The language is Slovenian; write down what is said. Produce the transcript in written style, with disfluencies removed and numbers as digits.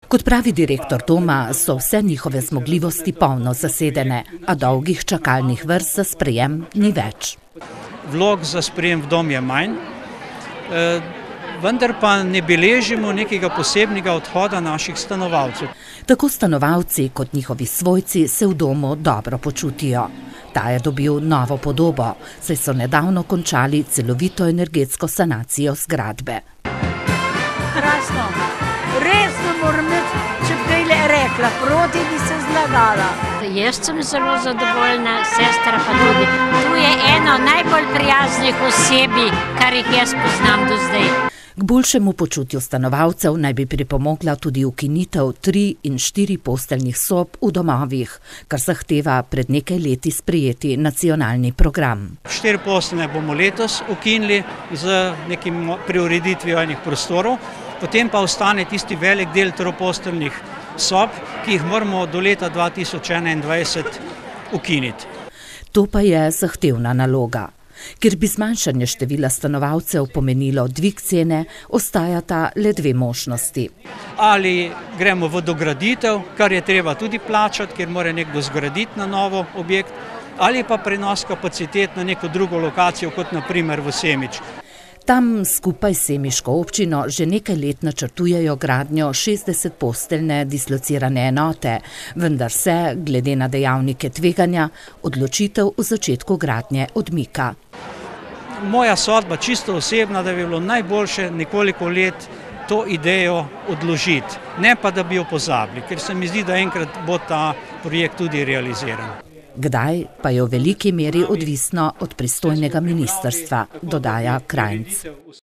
Kot pravi direktor doma, so vse njihove zmogljivosti polno zasedene, a dolgih čakalnih vrst za sprejem ni več. Vlog za sprejem v dom je manj, vendar pa ne beležimo nekega posebnega odhoda naših stanovalcev. Tako stanovalci kot njihovi svojci se v domu dobro počutijo. Ta je dobil novo podobo, saj so nedavno končali celovito energetsko sanacijo zgradbe. Krasno, res ne moram reči, če bi le rekla, proti bi se zlagala. Jaz sem zelo zadovoljna, sestra pa tudi. Tu je eno najbolj prijaznih osebi, kar jih jaz poznam do zdaj. K boljšemu počutju stanovalcev naj bi pripomogla tudi ukinitev 3 in 4 posteljnih sob v domovih, kar zahteva pred nekaj leti sprejeti nacionalni program. 4 posteljne bomo letos ukinili z nekim preureditvijo enih prostorov, potem pa ostane tisti velik del troposteljnih sob, ki jih moramo do leta 2021 ukiniti. To pa je zahtevna naloga. Ker bi zmanjšanje števila stanovalcev pomenilo dvig cene, ostajata le 2 možnosti. Ali gremo v dograditev, kar je treba tudi plačati, ker mora nekdo zgraditi na novo objekt, ali pa prenos kapacitet na neko drugo lokacijo, kot na primer v Semič. Tam skupaj s semiško občino že nekaj let načrtujejo gradnjo 60 posteljne dislocirane enote, vendar se, glede na dejavnike tveganja, odločitev o začetku gradnje odmika. Moja sodba čisto osebna, da bi bilo najboljše nekoliko let to idejo odložiti, ne pa da bi jo pozabili, ker se mi zdi, da enkrat bo ta projekt tudi realiziran. Kdaj pa je v veliki meri odvisno od pristojnega ministrstva, dodaja Krajnc.